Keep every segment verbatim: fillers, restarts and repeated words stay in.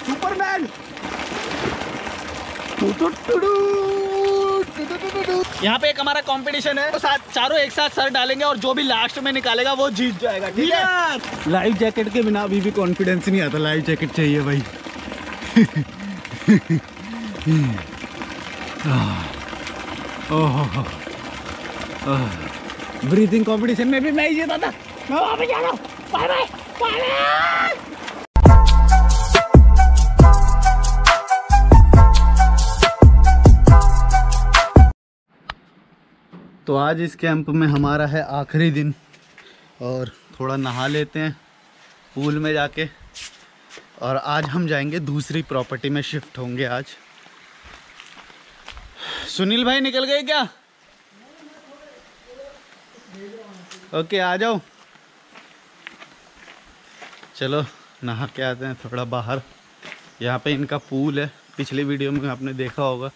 Superman. यहाँ पे एक हमारा कंपटीशन है, तो साथ चारों एक साथ सर डालेंगे और जो भी लास्ट में निकालेगा वो जीत जाएगा, ठीक है। लाइफ जैकेट के बिना अभी भी कॉन्फिडेंस नहीं आता, लाइफ जैकेट चाहिए भाई। ओह, ब्रीथिंग कंपटीशन में भी मैं ही जीता था। मैं वहाँ पे जा रहा हूँ। Bye bye bye bye. तो आज इस कैंप में हमारा है आखिरी दिन और थोड़ा नहा लेते हैं पूल में जाके, और आज हम जाएंगे दूसरी प्रॉपर्टी में शिफ्ट होंगे आज। सुनील भाई निकल गए क्या? ओके आ जाओ, चलो नहा के आते हैं थोड़ा बाहर। यहाँ पे इनका पूल है, पिछली वीडियो में आपने देखा होगा।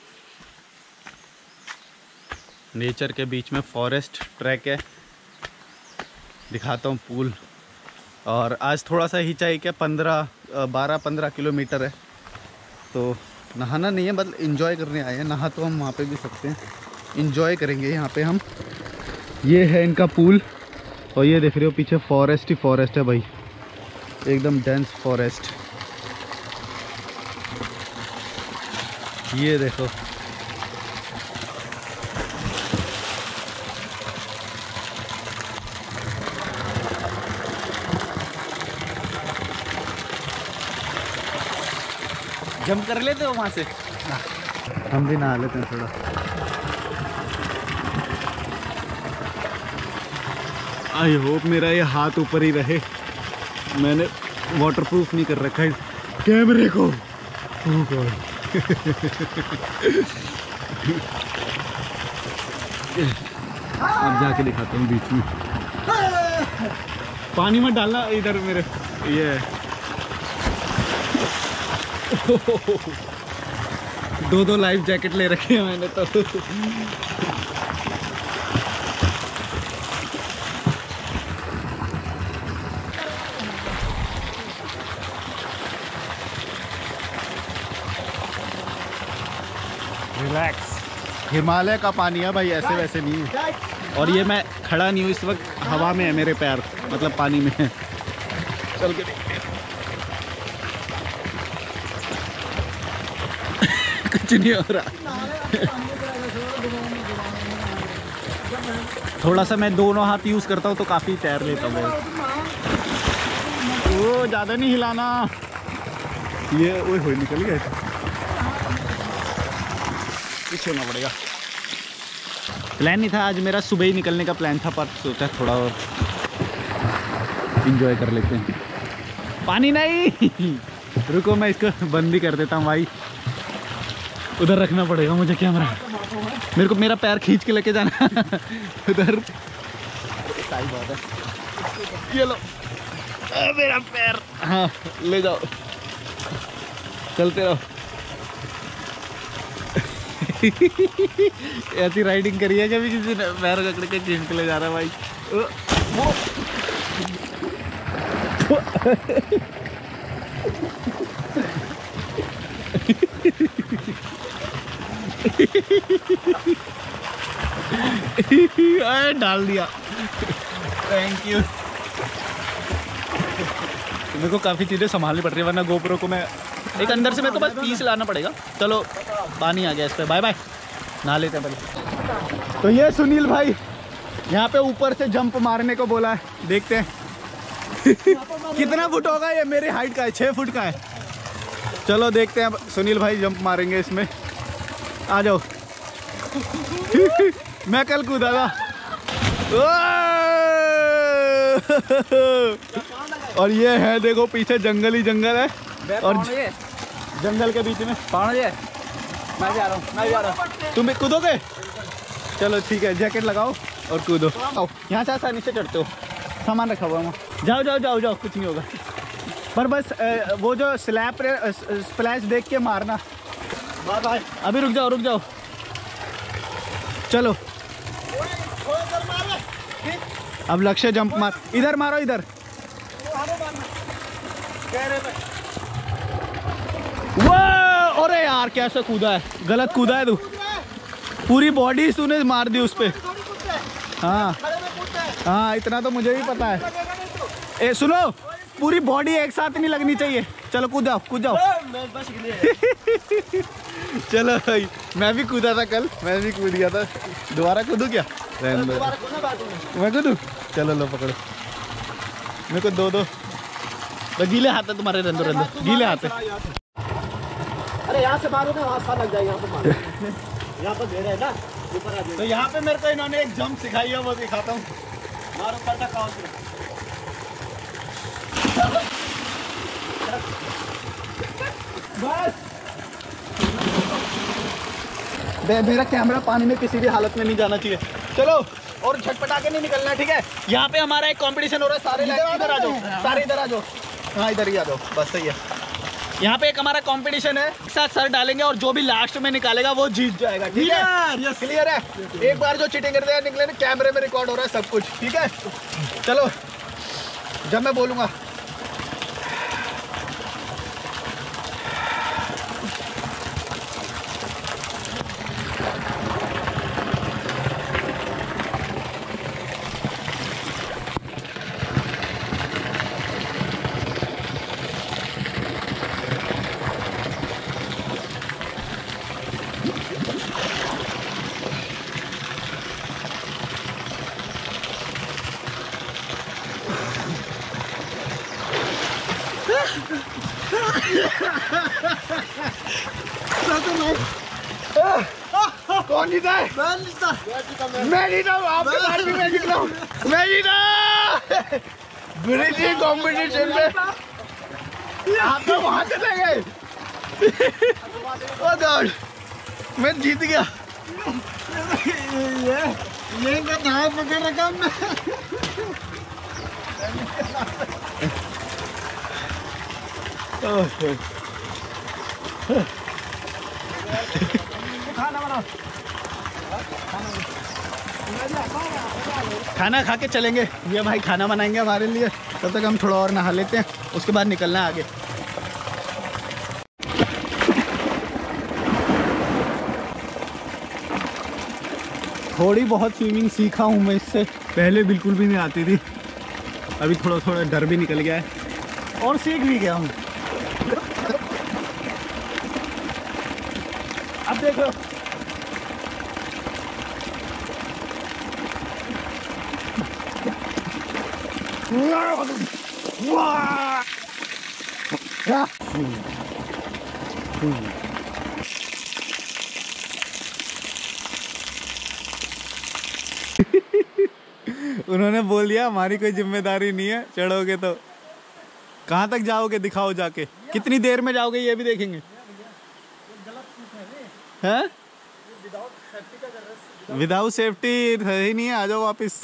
नेचर के बीच में फॉरेस्ट ट्रैक है, दिखाता हूँ पूल। और आज थोड़ा सा हिचाइक है, पंद्रह बारह पंद्रह किलोमीटर है, तो नहाना नहीं है, मतलब इंजॉय करने आए हैं। नहा तो हम वहाँ पे भी सकते हैं, इंजॉय करेंगे यहाँ पे हम। ये है इनका पूल और ये देख रहे हो पीछे फॉरेस्ट ही फॉरेस्ट है भाई, एकदम डेंस फॉरेस्ट। ये देखो जंप कर लेते हो वहाँ से, हम भी नहा लेते हैं थोड़ा। आई होप मेरा ये हाथ ऊपर ही रहे, मैंने वाटरप्रूफ नहीं कर रखा है कैमरे को। Oh god. अब जाके दिखाता हूँ बीच में। पानी में डालना इधर मेरे, ये दो दो लाइफ जैकेट ले रखे हैं मैंने तो। रिलैक्स, हिमालय का पानी है भाई, ऐसे वैसे नहीं है। और ये मैं खड़ा नहीं हूँ इस वक्त, हवा में है मेरे पैर, मतलब पानी में है। चल के देखते हैं। कुछ नहीं हो रहा। थोड़ा सा मैं दोनों हाथ यूज करता हूँ तो काफी तैर लेता हूँ। वो ज्यादा नहीं हिलाना, ये ओए होए निकल गए, पीछे होना पड़ेगा। प्लान नहीं था आज मेरा, सुबह ही निकलने का प्लान था, पर सोचा थोड़ा और इंजॉय कर लेते हैं। पानी नहीं, रुको मैं इसको बंद ही कर देता हूँ भाई। उधर रखना पड़ेगा मुझे कैमरा, मेरे को मेरा पैर खींच के लेके जाना उधर। सही बात है, ये लो मेरा पैर, हाँ ले जाओ, चलते रहो। ऐसी राइडिंग करी है कभी किसी ने? पैर पकड़ के खींच के ले जा रहा है भाई। वो डाल दिया, थैंक यू। मेरे को काफ़ी चीज़ें संभालनी पड़ रही है, वरना गोप्रो को मैं एक अंदर से मेरे को बस पीस लाना पड़ेगा। चलो पानी आ गया इस पर, बाय बाय, नहा लेते हैं पहले। तो ये सुनील भाई यहाँ पे ऊपर से जंप मारने को बोला है, देखते हैं कितना फुट होगा। ये मेरे हाइट का है, छः फुट का है। चलो देखते हैं, सुनील भाई जंप मारेंगे इसमें। आ जाओ। मैं कल कूदा था। और ये है देखो पीछे जंगल ही जंगल है, और जंगल के बीच में पानी है। मैं जा रहा हूँ, मैं जा रहा हूँ। तुम कूदोगे? चलो ठीक है, जैकेट लगाओ और कूदो। यहाँ से आसानी से चढ़ते हो, सामान रखा हुआ वहाँ। जाओ जाओ जाओ जाओ, कुछ नहीं होगा। पर बस वो जो स्लैप स्प्लैश देख के मारना। Bye bye. अभी रुक जाओ रुक जाओ, चलो। अब लक्ष्य जंप मार, इधर मारो इधर। यार कैसे कूदा है, गलत कूदा है तू, पूरी बॉडी तूने मार दी उस पे। हाँ हाँ इतना तो मुझे भी पता है। ए सुनो, पूरी बॉडी एक साथ नहीं लगनी चाहिए। चलो कूद जाओ कूद जाओ। चलो भाई, मैं भी कूदा था कल, मैं भी कूद गया था, दोबारा कूदू क्या? मैं कूदू? चलो लो पकड़ो, मेरे को दो दो तो गीले हाथ है तुम्हारे, रंदो रंदो गीले हाथ है। अरे यहाँ से मारोगे वहाँ साल लग जाएगा, यहाँ पे मारो। यहाँ पर घेरा है ना, ऊपर आ जाएगा। तो यहाँ पे मेरे को इन्होंने एक जंप सिखाई है, वो दिखाता हूँ। मारो करता काउंट करो। बस मेरा कैमरा पानी में किसी भी हालत में नहीं जाना चाहिए। चलो और झटपटा के नहीं निकलना, ठीक है? यहाँ पे हमारा एक कंपटीशन हो रहा है, सारे इधर आ जाओ, सारे इधर आ जाओ। हाँ इधर ही आ जाओ, बस सही है। यहाँ पे एक हमारा कंपटीशन है, एक साथ सर डालेंगे और जो भी लास्ट में निकालेगा वो जीत जाएगा, ठीक है? क्लियर है? एक बार जो चीटिंग करते हैं निकले ना, कैमरे में रिकॉर्ड हो रहा है सब कुछ, ठीक है? चलो जब मैं बोलूँगा। कौन जीता है? मैं जीता। मैं जीता हूँ, आपके बाद भी मैं जीता हूँ। मैं जीता। ब्रिटिश कॉम्पिटिशन में आप तो वहाँ चले गए। ओह गॉड, मैं जीत गया। ये ये मैं कहाँ पकड़ रखा मैं। खाना बनाओ, खाना खा के चलेंगे। ये भाई खाना बनाएंगे हमारे लिए, तब तक हम थोड़ा और नहा लेते हैं, उसके बाद निकलना है आगे। थोड़ी बहुत स्विमिंग सीखा हूँ मैं इससे, पहले बिल्कुल भी नहीं आती थी, अभी थोड़ा थोड़ा डर भी निकल गया है और सीख भी गया हूँ। अब देखो उन्होंने बोल दिया हमारी कोई जिम्मेदारी नहीं है, चढ़ोगे तो कहाँ तक जाओगे दिखाओ जाके, कितनी देर में जाओगे ये भी देखेंगे। हैं? विदाउट सेफ्टी सही नहीं है, आ जाओ वापस।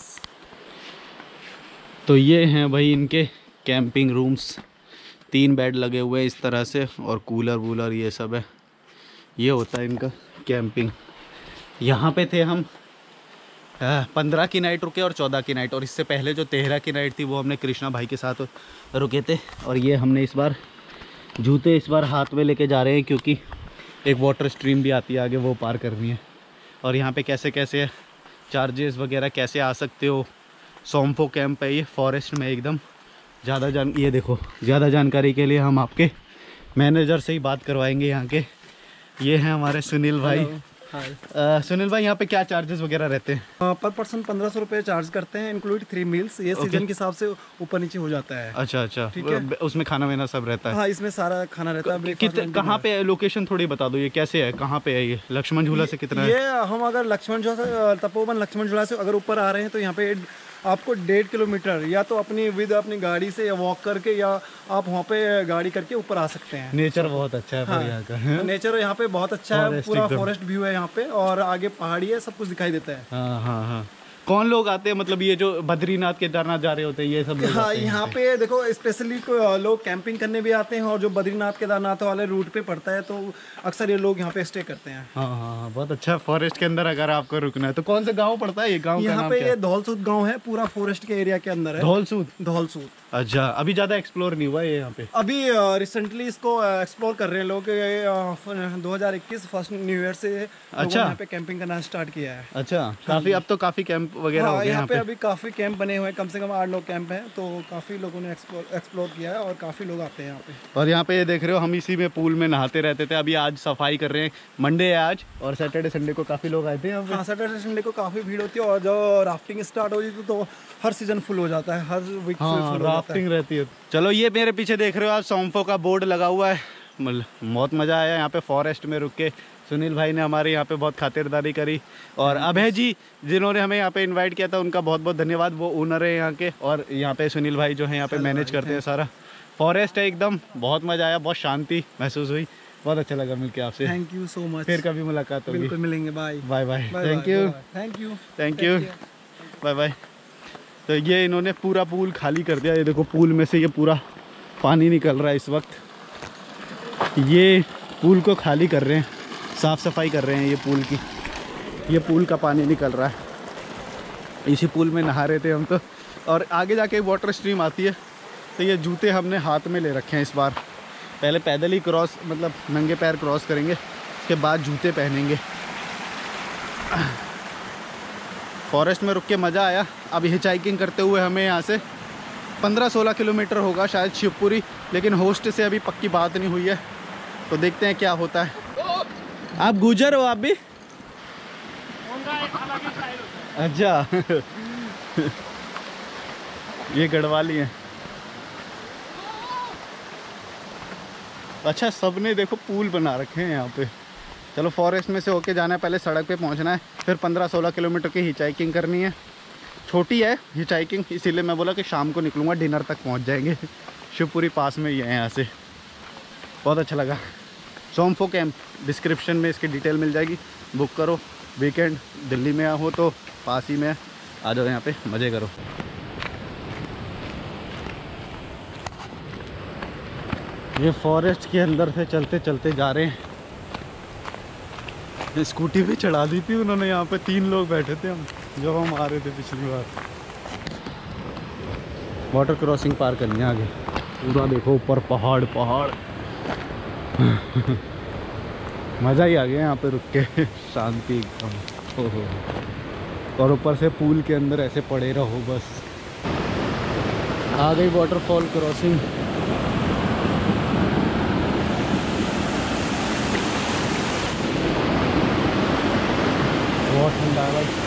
तो ये हैं भाई इनके कैंपिंग रूम्स, तीन बेड लगे हुए हैं इस तरह से और कूलर वूलर ये सब है। ये होता है इनका कैंपिंग। यहाँ पे थे हम पंद्रह की नाइट रुके और चौदह की नाइट, और इससे पहले जो तेरह की नाइट थी वो हमने कृष्णा भाई के साथ रुके थे। और ये हमने इस बार जूते इस बार हाथ में लेके जा रहे हैं क्योंकि एक वाटर स्ट्रीम भी आती है आगे, वो पार करनी है। और यहाँ पे कैसे कैसे चार्जेस वगैरह कैसे आ सकते हो। सोमफो कैंप है ये, फॉरेस्ट में एकदम। ज़्यादा जान ये देखो, ज़्यादा जानकारी के लिए हम आपके मैनेजर से ही बात करवाएंगे यहाँ के। ये हैं हमारे सुनील भाई। आ, सुनील भाई यहाँ पे क्या चार्जेस वगैरह रहते हैं? आ, पर पर्सन पंद्रह सौ रुपये चार्ज करते हैं, इंक्लूड थ्री मील्स। ये सीजन के हिसाब से ऊपर नीचे हो जाता है। अच्छा अच्छा, ठीक है। उसमें खाना वाना सब रहता है? हाँ इसमें सारा खाना रहता है। कितने कहाँ पे है? लोकेशन थोड़ी बता दो, ये कैसे है, कहाँ पे है ये? लक्ष्मण झूला से कितना है? ये हम अगर लक्ष्मण झूला से, तपोवन लक्ष्मण झूला से अगर ऊपर आ रहे हैं तो यहाँ पे आपको डेढ़ किलोमीटर या तो अपनी विद अपनी गाड़ी से या वॉक करके या आप वहाँ पे गाड़ी करके ऊपर आ सकते हैं। नेचर बहुत अच्छा है। हाँ, यहाँ का नेचर यहाँ पे बहुत अच्छा है, पूरा फॉरेस्ट व्यू है यहाँ पे और आगे पहाड़ी है, सब कुछ दिखाई देता है। हाँ हाँ हाँ। कौन लोग आते हैं, मतलब ये जो बद्रीनाथ केदारनाथ जा रहे होते हैं ये सब लोग? हाँ यहाँ पे देखो स्पेशली लोग कैंपिंग करने भी आते हैं, और जो बद्रीनाथ केदारनाथ वाले रूट पे पड़ता है तो अक्सर ये लोग यहाँ पे स्टे करते हैं। हाँ हाँ, बहुत अच्छा। फॉरेस्ट के अंदर अगर आपको रुकना है तो कौन सा गाँव पड़ता है ये? गाँव यहाँ पे ये धौलसूद गाँव है, पूरा फॉरेस्ट के एरिया के अंदर है। धौलसूद? धौलसूद। अच्छा, अभी ज़्यादा एक्सप्लोर नहीं हुआ है यहाँ पे? अभी रिसेंटली इसको एक्सप्लोर कर रहे हैं लोग। दो हज़ार इक्कीस फर्स्ट न्यू ईयर से अच्छा, यहाँ पे कैंपिंग करना स्टार्ट किया है। अच्छा, काफ़ी अब तो काफ़ी कैंप वगैरह हाँ, हो गए यहाँ यहाँ पे पे। अभी काफ़ी कैंप बने हुए हैं, कम से कम आठ लोग कैंप हैं, तो काफ़ी लोगों ने एक्सप्लोर एक्सप्लोर किया है और काफ़ी लोग आते हैं यहाँ पे। और यहाँ पे ये देख रहे हो, हम इसी में पूल में नहाते रहते थे। अभी आज सफाई कर रहे हैं, मंडे है आज, और सैटरडे संडे को काफ़ी लोग आए थे यहाँ पे। हाँ, सैटरडे संडे को काफ़ी भीड़ होती है, और जब राफ्टिंग स्टार्ट हो जाती है तो हर सीजन फुल हो जाता है, हर वीक हाँ, फुल राफ्टिंग रहती है। चलो, ये मेरे पीछे देख रहे हो आप, सोमफो का बोर्ड लगा हुआ है। मतलब बहुत मज़ा आया यहाँ पे फॉरेस्ट में रुक के। सुनील भाई ने हमारे यहाँ पे बहुत खातिरदारी करी, और अभय जी जिन्होंने हमें यहाँ पे इनवाइट किया था, उनका बहुत बहुत धन्यवाद। वो ओनर है यहाँ के, और यहाँ पे सुनील भाई जो है यहाँ पे मैनेज करते हैं सारा। फॉरेस्ट है एकदम, बहुत मज़ा आया, बहुत शांति महसूस हुई, बहुत अच्छा लगा मिलके आपसे। Thank you so much. फिर कभी मुलाकात होगी, बिल्कुल मिलेंगे। Bye bye bye. Thank you, thank you, thank you, bye bye. तो ये इन्होंने पूरा पूल खाली कर दिया। ये देखो, पूल में से ये पूरा पानी निकल रहा है इस वक्त। ये पूल को खाली कर रहे हैं, साफ़ सफाई कर रहे हैं ये पूल की। ये पूल का पानी निकल रहा है, इसी पूल में नहा रहे थे हम तो। और आगे जाके वाटर स्ट्रीम आती है, तो ये जूते हमने हाथ में ले रखे हैं इस बार। पहले पैदल ही क्रॉस, मतलब नंगे पैर क्रॉस करेंगे, उसके बाद जूते पहनेंगे। फॉरेस्ट में रुक के मज़ा आया। अब हिचाइकिंग करते हुए हमें यहाँ से पंद्रह सोलह किलोमीटर होगा शायद शिवपुरी, लेकिन होस्ट से अभी पक्की बात नहीं हुई है, तो देखते हैं क्या होता है। आप गुजर हो आप भी? अच्छा ये गढ़वाली है। अच्छा, सबने देखो पूल बना रखे हैं यहाँ पे। चलो, फॉरेस्ट में से होके जाना है, पहले सड़क पे पहुँचना है, फिर पंद्रह सोलह किलोमीटर की हिचाइकिंग करनी है। छोटी है हिचाइकिंग, इसीलिए मैं बोला कि शाम को निकलूँगा, डिनर तक पहुँच जाएंगे। शिवपुरी पास में ही है यहाँ से। बहुत अच्छा लगा। सोमफो कैंप, डिस्क्रिप्शन में इसकी डिटेल मिल जाएगी, बुक करो। वीकेंड दिल्ली में हो तो पास ही में आ जाओ, यहाँ पे मज़े करो। ये फॉरेस्ट के अंदर से चलते चलते जा रहे हैं। स्कूटी पे चढ़ा दी थी उन्होंने, यहाँ पे तीन लोग बैठे थे हम जब हम आ रहे थे पिछली बार। वाटर क्रॉसिंग पार करनी है आगे। पूरा देखो ऊपर पहाड़ पहाड़ मज़ा ही आ गया यहाँ पे रुक के, शांति एकदम। हो हो और ऊपर से पूल के अंदर ऐसे पड़े रहो बस। आ गई वाटरफॉल क्रॉसिंग। बहुत ठंडा है भाई।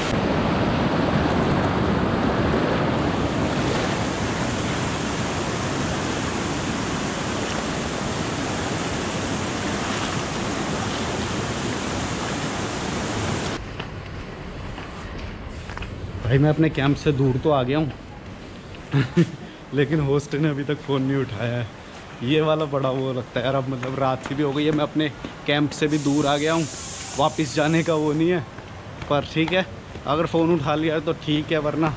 भाई मैं अपने कैंप से दूर तो आ गया हूँ लेकिन होस्ट ने अभी तक फ़ोन नहीं उठाया है। ये वाला बड़ा वो लगता है यार। अब मतलब रात की भी हो गई है, मैं अपने कैंप से भी दूर आ गया हूँ, वापस जाने का वो नहीं है। पर ठीक है, अगर फ़ोन उठा लिया तो ठीक है, वरना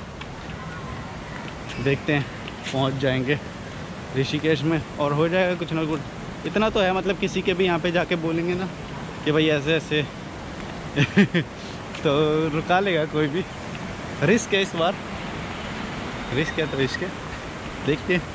देखते हैं पहुँच जाएंगे ऋषिकेश में और हो जाएगा कुछ ना कुछ। इतना तो है, मतलब किसी के भी यहाँ पे जाके बोलेंगे ना कि भाई ऐसे ऐसे तो रुका लेगा कोई भी। रिस्क है इस बार, रिस्क है तो रिस्क है, देखते हैं।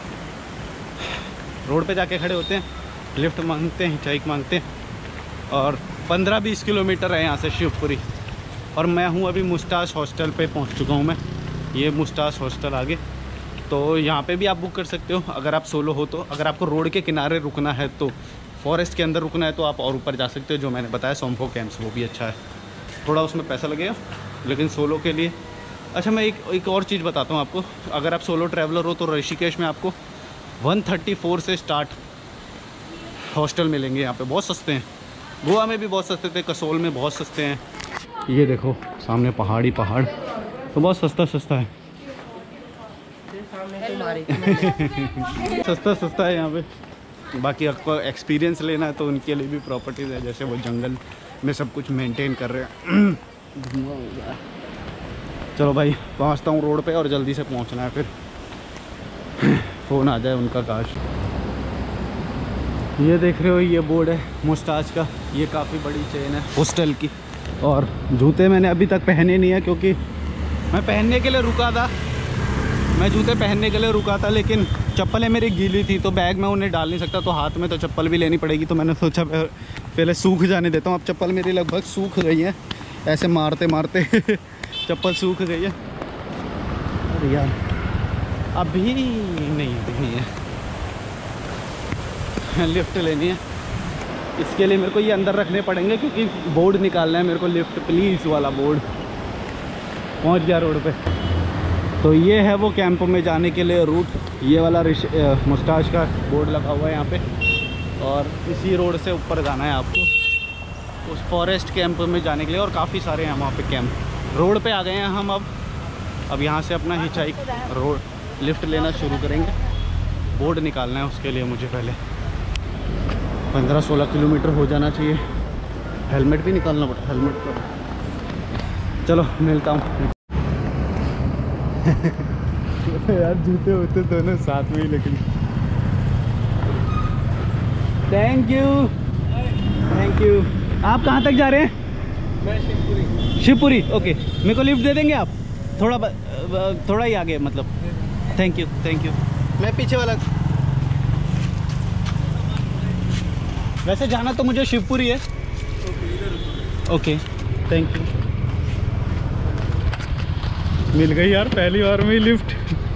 रोड पे जाके खड़े होते हैं, लिफ्ट मांगते हैं, हिचाइक मांगते हैं। और पंद्रह बीस किलोमीटर है यहाँ से शिवपुरी। और मैं हूँ अभी मुस्ताश हॉस्टल पे पहुँच चुका हूँ मैं। ये मुस्ताश हॉस्टल आगे, तो यहाँ पे भी आप बुक कर सकते हो अगर आप सोलो हो तो। अगर आपको रोड के किनारे रुकना है तो, फॉरेस्ट के अंदर रुकना है तो आप और ऊपर जा सकते हो, जो मैंने बताया सोमफो कैंप्स, वो भी अच्छा है। थोड़ा उसमें पैसा लगेगा, लेकिन सोलो के लिए अच्छा। मैं एक एक और चीज़ बताता हूँ आपको। अगर आप सोलो ट्रैवलर हो तो ऋषिकेश में आपको एक सौ चौंतीस से स्टार्ट हॉस्टल मिलेंगे यहाँ पे, बहुत सस्ते हैं। गोवा में भी बहुत सस्ते थे, कसोल में बहुत सस्ते हैं। ये देखो सामने पहाड़ी पहाड़, तो बहुत सस्ता सस्ता है सस्ता सस्ता है यहाँ पे। बाकी आपको एक्सपीरियंस लेना है तो उनके लिए भी प्रॉपर्टीज़ है, जैसे वो जंगल में सब कुछ मेंटेन कर रहे हैं। चलो भाई पहुँचता हूँ रोड पे, और जल्दी से पहुँचना है, फिर फ़ोन आ जाए उनका काश। ये देख रहे हो, ये बोर्ड है मुस्ताज का, ये काफ़ी बड़ी चेन है हॉस्टल की। और जूते मैंने अभी तक पहने नहीं है, क्योंकि मैं पहनने के लिए रुका था, मैं जूते पहनने के लिए रुका था, लेकिन चप्पलें मेरी गीली थी तो बैग में उन्हें डाल नहीं सकता, तो हाथ में तो चप्पल भी लेनी पड़ेगी। तो मैंने सोचा पहले सूख जाने देता हूँ। अब चप्पल मेरी लगभग सूख गई है, ऐसे मारते मारते चप्पल सूख गई है। अरे यार अभी नहीं, अभी नहीं है, लिफ्ट लेनी है। इसके लिए मेरे को ये अंदर रखने पड़ेंगे क्योंकि बोर्ड निकालना है मेरे को, लिफ्ट प्लीज़ वाला बोर्ड। पहुंच गया रोड पे। तो ये है वो कैंप में जाने के लिए रूट। ये वाला मुस्ताज का बोर्ड लगा हुआ है यहाँ पे, और इसी रोड से ऊपर जाना है आपको उस फॉरेस्ट कैंप में जाने के लिए। और काफ़ी सारे हैं वहाँ पे कैंप। रोड पे आ गए हैं हम अब अब यहाँ से अपना हिचाइक रोड लिफ्ट लेना शुरू करेंगे। बोर्ड निकालना है उसके लिए मुझे पहले। पंद्रह सोलह किलोमीटर हो जाना चाहिए। हेलमेट भी निकालना पड़ता, हेलमेट पर। चलो मिलता हूँ। यार जूते होते दोनों साथ में ही, लेकिन थैंक यू थैंक यू। आप कहाँ तक जा रहे हैं? मैं शिवपुरी। शिवपुरी, ओके। मेरे को लिफ्ट दे देंगे आप? थोड़ा थोड़ा ही आगे मतलब। Thank you thank you. मैं पीछे वाला। वैसे जाना तो मुझे शिवपुरी है। Okay thank you. मिल गई यार पहली बार में ही लिफ्ट।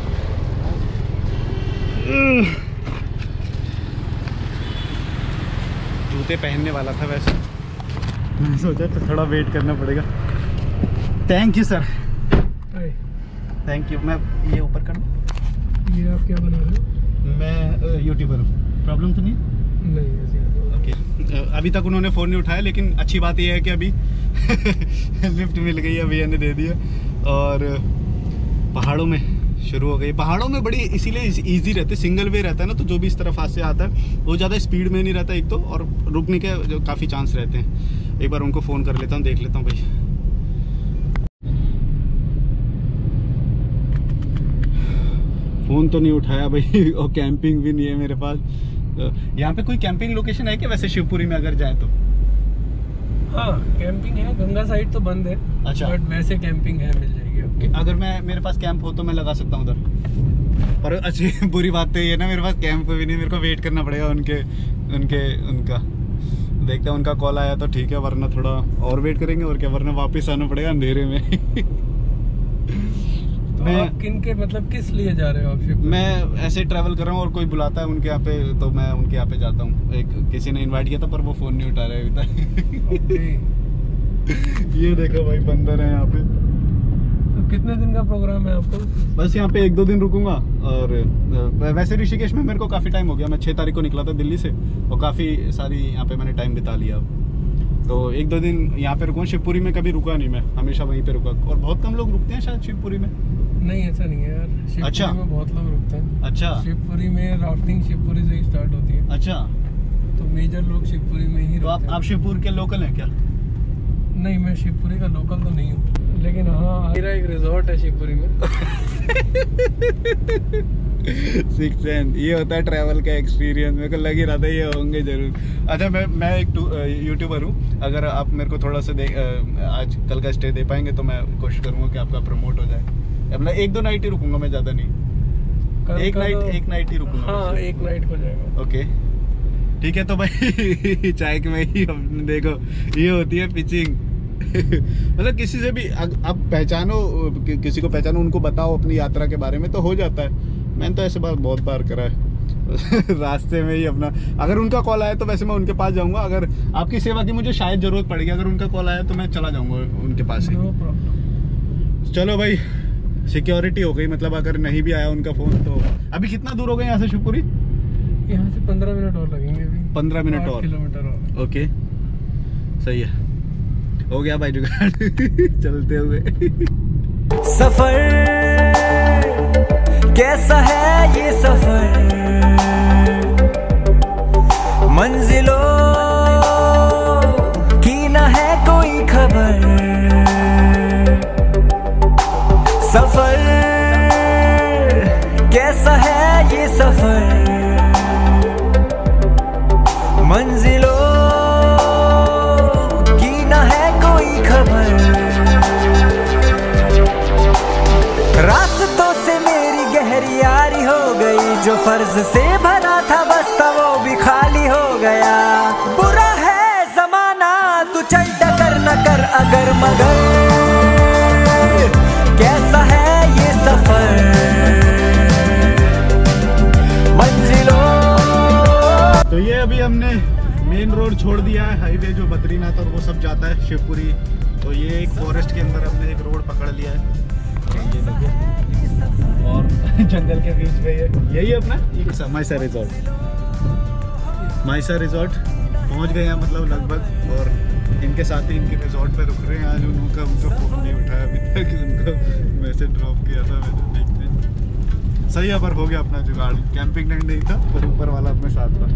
जूते पहनने वाला था वैसे, मैंने सोचा तो थोड़ा वेट करना पड़ेगा। Thank you sir. Thank you. मैं ये ऊपर कर दूं? ये आप क्या बना रहे हो? मैं यूट्यूबर हूँ। प्रॉब्लम तो नहीं? नहीं ऐसे। ओके। अभी तक उन्होंने फ़ोन नहीं उठाया, लेकिन अच्छी बात यह है कि अभी लिफ्ट मिल गई है, भैया ने दे दिया। और पहाड़ों में शुरू हो गई। पहाड़ों में बड़ी इसीलिए इजी रहते, सिंगल वे रहता है ना, तो जो भी इस तरफ हाथ से आता है वो ज़्यादा स्पीड में नहीं रहता एक तो, और रुकने के जो काफ़ी चांस रहते हैं। एक बार उनको फ़ोन कर लेता हूँ, देख लेता हूँ भाई। फ़ोन तो नहीं उठाया भाई, और कैंपिंग भी नहीं है मेरे पास। यहाँ पे कोई कैंपिंग लोकेशन है क्या वैसे शिवपुरी में अगर जाए तो? हाँ कैंपिंग है, गंगा साइड तो बंद है। अच्छा। बट वैसे कैंपिंग है, मिल जाएगी आपको। अगर मैं मेरे पास कैंप हो तो मैं लगा सकता हूँ उधर। पर अच्छी बुरी बात तो ये ना, मेरे पास कैंप भी नहीं, मेरे को वेट करना पड़ेगा उनके उनके उनका। देखते हैं उनका कॉल आया तो ठीक है, वरना थोड़ा और वेट करेंगे और क्या, वरना वापस आना पड़ेगा अंधेरे में। तो मैं आप किन के मतलब किस लिए जा रहे हो आप? मैं ऐसे ट्रैवल कर रहा हूँ और कोई बुलाता है उनके यहाँ पे तो मैं उनके यहाँ पे जाता हूँ। एक किसी ने इनवाइट किया था पर वो फ़ोन नहीं उठा रहे अभी तक। ये देखो भाई बंदर है यहाँ पे। तो कितने दिन का प्रोग्राम है आपको? बस यहाँ पे एक दो दिन रुकूंगा। और वैसे ऋषिकेश में मेरे को काफ़ी टाइम हो गया, मैं छः तारीख को निकला था दिल्ली से, और काफ़ी सारी यहाँ पे मैंने टाइम बिता लिया। तो एक दो दिन यहाँ पे रुकूँ। शिवपुरी में कभी रुका नहीं मैं, हमेशा वहीं पे रुका। और बहुत कम लोग रुकते हैं शायद शिवपुरी में। नहीं ऐसा नहीं है यार, शिवपुरी अच्छा। में बहुत लोग रुकते हैं। अच्छा। शिवपुरी में राफ्टिंग शिवपुरी से ही स्टार्ट होती है। अच्छा। तो मेजर लोग शिवपुरी में ही तो आप आप शिवपुर के लोकल हैं क्या? नहीं मैं शिवपुरी का लोकल तो नहीं हूँ, लेकिन हाँ मेरा एक रिजॉर्ट है शिवपुरी में। सिक्स सेंस, ये होता है ट्रैवल का एक्सपीरियंस। मेरे को लग ही रहा था ये होंगे जरूर। अच्छा मैं मैं एक यूट्यूबर हूँ, अगर आप मेरे को थोड़ा सा दे आज कल का स्टे दे पाएंगे तो मैं कोशिश करूँगा कि आपका प्रमोट हो जाए। मतलब एक दो नाइट ही रुकूंगा मैं, ज़्यादा नहीं। एक नाइट एक नाइट ही रुकूंगा। हाँ एक नाइट हो जाएगा। ओके ठीक है। तो भाई चाय के में ही अपने देखो ये होती है पिचिंग। मतलब किसी से भी आप पहचानो, कि, किसी को पहचानो, उनको बताओ अपनी यात्रा के बारे में तो हो जाता है। मैंने तो ऐसे बात बहुत बार करा है। रास्ते में ही अपना, अगर उनका कॉल आया तो वैसे मैं उनके पास जाऊंगा। अगर आपकी सेवा की मुझे शायद जरूरत पड़ेगी, अगर उनका कॉल आया तो मैं चला जाऊंगा उनके पास ही। No problem. चलो भाई सिक्योरिटी हो गई, मतलब अगर नहीं भी आया उनका फोन तो। अभी कितना दूर हो गए यहाँ से शिवपुरी? यहाँ से पंद्रह मिनट और लगेंगे अभी। पंद्रह मिनट और किलोमीटर और। ओके सही है, हो गया भाई जुगाड़। चलते हुए सफर कैसा है ये सफर, मंजिलों की न है कोई खबर। सफर कैसा है ये सफर, मंजिलों की न है कोई खबर। रास्तों से मेरी मर्ज से भरा था बस्ता वो भी खाली हो गया। बुरा है जमाना तू चल डकर न कर अगर मगर, कैसा है ये सफर मंजिलों। तो ये अभी हमने मेन रोड छोड़ दिया है, हाईवे जो बद्रीनाथ और वो सब जाता है शिवपुरी। तो ये एक फॉरेस्ट के अंदर हमने एक रोड पकड़ लिया है, ये देखो, और जंगल के बीच में ये यही अपना माइसा रिजॉर्ट। माइसा रिजॉर्ट पहुंच गए हैं मतलब लगभग, और इनके साथ ही इनके रिजॉर्ट पे रुक रहे हैं आज। उनका उनका फोन नहीं उठाया अभी तक, उनको मैसेज ड्रॉप किया था मैंने, देखते हैं। सही है, पर हो गया अपना जुगाड़। कैंपिंग टेंट नहीं था पर ऊपर वाला अपने साथ था।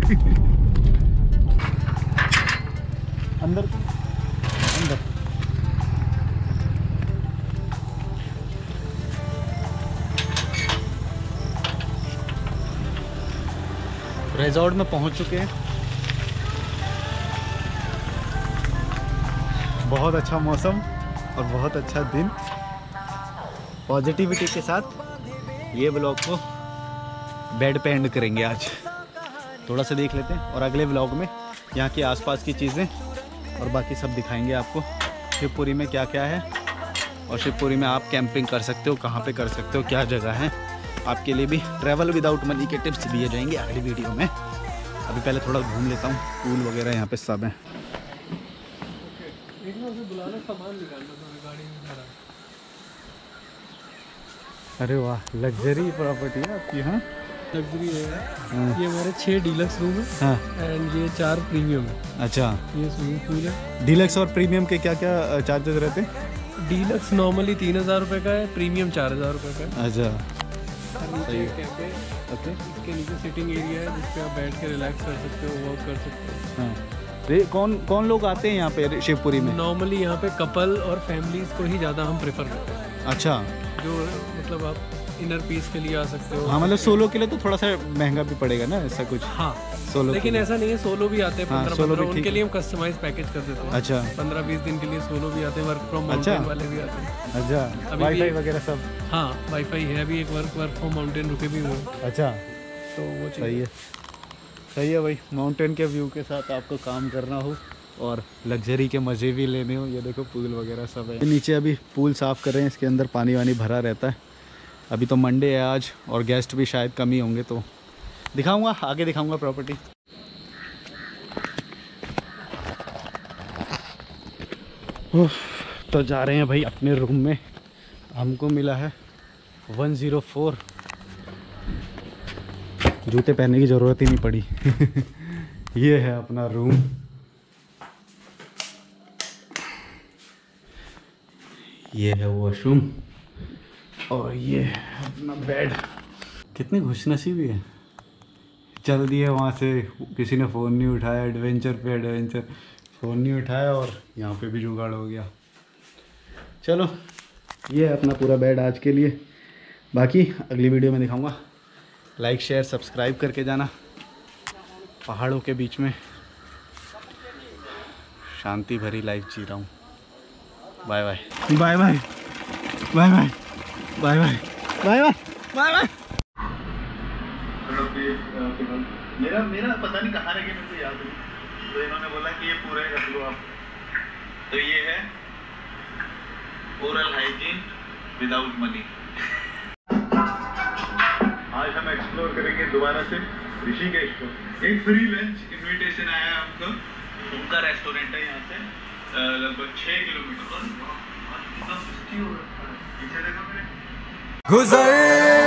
अंदर अंदर रिजॉर्ट में पहुंच चुके हैं। बहुत अच्छा मौसम और बहुत अच्छा दिन। पॉजिटिविटी के साथ ये ब्लॉग को बेड पे एंड करेंगे आज। थोड़ा सा देख लेते हैं और अगले ब्लॉग में यहाँ की आसपास की चीज़ें और बाकी सब दिखाएंगे आपको। शिवपुरी में क्या क्या है और शिवपुरी में आप कैंपिंग कर सकते हो, कहाँ पे कर सकते हो, क्या जगह है। आपके लिए भी ट्रैवल विदाउट मनी के टिप्स दिए जाएंगे अगली वीडियो में। अभी पहले थोड़ा घूम लेता हूँ, पूल वगैरह यहाँ पे सब है। अरे वाह, लग्जरी प्रॉपर्टी है आपकी। हाँ लग्जरी है। ये हमारे छः डीलक्स रूम है। हाँ एंड ये चार प्रीमियम है। अच्छा, ये स्विमिंग पूल है। डीलक्स और प्रीमियम के क्या क्या चार्जेस रहते हैं? डीलक्स नॉर्मली तीन हज़ार रुपये का है, प्रीमियम चार हज़ार रुपये का है। अच्छा, नीचे कैफे, ओके। इसके नीचे सिटिंग एरिया है जिस पे आप बैठ के रिलैक्स कर सकते हो, वर्क कर सकते हो। हाँ, रे कौन कौन लोग आते हैं यहाँ पे शिवपुरी में? नॉर्मली यहाँ पे कपल और फैमिलीज को ही ज़्यादा हम प्रेफर करते हैं। अच्छा, जो मतलब आप इनर पीस के लिए आ सकते हो। हाँ, मतलब सोलो के लिए तो थोड़ा सा महंगा भी पड़ेगा ना, ऐसा कुछ? हाँ सोलो, लेकिन ऐसा नहीं है, सोलो भी आते हैं हाँ, पंद्रह सोलो पंद्रह भी ठीक उनके है। लिए हम कस्टमाइज पैकेज कर देते हैं। अच्छा, पंद्रह बीस दिन के लिए सोलो भी आते हैं, वर्क फ्रॉम अच्छा। माउंटेन वाले भी आते हैं। अच्छा, अभी वाईफाई भी- वगैरह सब? हाँ वाईफाई है, अभी एक वर्क वर्क फ्रॉम माउंटेन रुके भी हुए हैं, अच्छा, तो वो चीज़ सही है। सही है भाई, माउंटेन के व्यू के साथ आपको काम करना हो और लग्जरी के मज़े भी लेने हो। ये देखो पूल वगैरह सब है। नीचे अभी पूल साफ़ कर रहे हैं, इसके अंदर पानी वानी भरा रहता है। अभी तो मंडे है आज और गेस्ट भी शायद कम ही होंगे, तो दिखाऊंगा आगे, दिखाऊंगा प्रॉपर्टी। तो जा रहे हैं भाई अपने रूम में। हमको मिला है वन ज़ीरो फोर। जूते पहनने की ज़रूरत ही नहीं पड़ी। ये है अपना रूम। ये है वॉशरूम और ये है अपना बेड। कितनी खुशनसीबी है, चल दिए वहाँ से, किसी ने फ़ोन नहीं उठाया, एडवेंचर पे एडवेंचर, फ़ोन नहीं उठाया और यहाँ पे भी जुगाड़ हो गया। चलो, ये है अपना पूरा बेड आज के लिए। बाकी अगली वीडियो में दिखाऊंगा। लाइक शेयर सब्सक्राइब करके जाना। पहाड़ों के बीच में शांति भरी लाइफ जी रहा हूँ। Bye bye bye bye bye bye bye bye bye bye bye bye. मेरा मेरा पता नहीं कहाँ रह गया, मुझे याद नहीं, तो इन्होंने बोला कि ये पूरा ही रख लो आप। तो ये है ओरल हाइजीन विदाउट मनी। आज हम एक्सप्लोर करेंगे दोबारा से ऋषिकेश को। एक फ्री लंच इनविटेशन आया है हमको, उनका रेस्टोरेंट है यहाँ से लगभग छः किलोमीटर। गुजर